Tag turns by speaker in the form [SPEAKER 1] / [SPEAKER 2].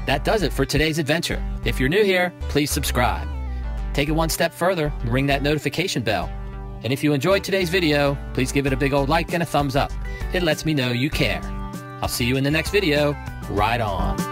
[SPEAKER 1] that does it for today's adventure. If you're new here, please subscribe. Take it one step further and ring that notification bell. And if you enjoyed today's video, please give it a big old like and a thumbs up. It lets me know you care. I'll see you in the next video. Ride on.